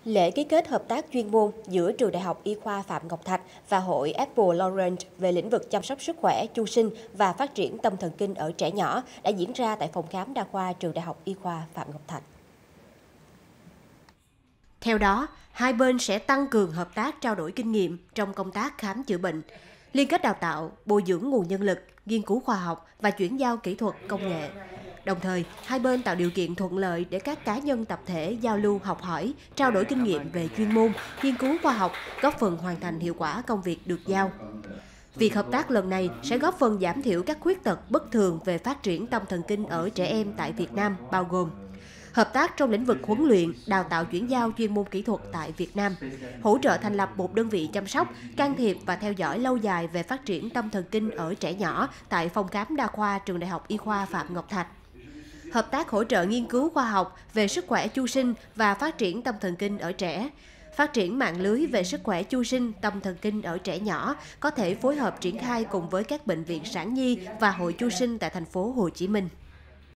Lễ ký kết hợp tác chuyên môn giữa Trường Đại học Y khoa Phạm Ngọc Thạch và Hội Apple Lawrence về lĩnh vực chăm sóc sức khỏe, chu sinh và phát triển tâm thần kinh ở trẻ nhỏ đã diễn ra tại phòng khám đa khoa Trường Đại học Y khoa Phạm Ngọc Thạch. Theo đó, hai bên sẽ tăng cường hợp tác trao đổi kinh nghiệm trong công tác khám chữa bệnh, liên kết đào tạo, bồi dưỡng nguồn nhân lực, nghiên cứu khoa học và chuyển giao kỹ thuật công nghệ. Đồng thời, hai bên tạo điều kiện thuận lợi để các cá nhân tập thể giao lưu học hỏi, trao đổi kinh nghiệm về chuyên môn, nghiên cứu khoa học, góp phần hoàn thành hiệu quả công việc được giao. Việc hợp tác lần này sẽ góp phần giảm thiểu các khuyết tật bất thường về phát triển tâm thần kinh ở trẻ em tại Việt Nam, bao gồm hợp tác trong lĩnh vực huấn luyện, đào tạo chuyển giao chuyên môn kỹ thuật tại Việt Nam, hỗ trợ thành lập một đơn vị chăm sóc, can thiệp và theo dõi lâu dài về phát triển tâm thần kinh ở trẻ nhỏ tại phòng khám đa khoa Trường Đại học Y khoa Phạm Ngọc Thạch. Hợp tác hỗ trợ nghiên cứu khoa học về sức khỏe chu sinh và phát triển tâm thần kinh ở trẻ. Phát triển mạng lưới về sức khỏe chu sinh, tâm thần kinh ở trẻ nhỏ có thể phối hợp triển khai cùng với các bệnh viện sản nhi và hội chu sinh tại thành phố Hồ Chí Minh.